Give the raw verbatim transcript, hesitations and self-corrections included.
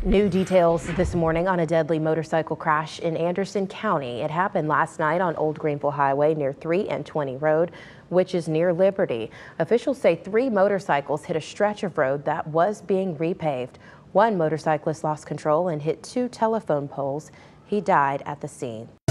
New details this morning on a deadly motorcycle crash in Anderson County. It happened last night on Old Greenville Highway near three and twenty Road, which is near Liberty. Officials say three motorcycles hit a stretch of road that was being repaved. One motorcyclist lost control and hit two telephone poles. He died at the scene.